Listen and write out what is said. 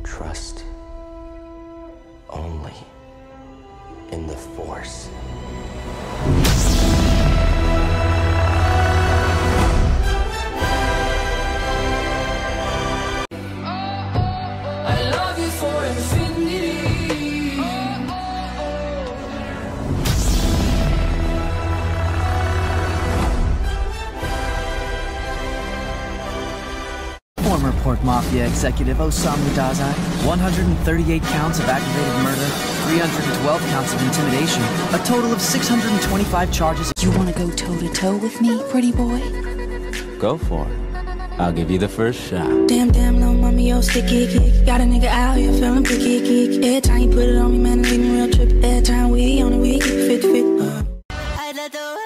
Trust only in the Force. I love you for infinity. Former Port Mafia executive Osamu Dazai, 138 counts of aggravated murder, 312 counts of intimidation, a total of 625 charges. You wanna go toe-to-toe with me, pretty boy? Go for it. I'll give you the first shot. Damn, little mommy, yo, sticky kick. Got a nigga out here feeling picky kick. Every time you put it on me, man, it leave me real trip. Every time we on it, we keep fit. I let the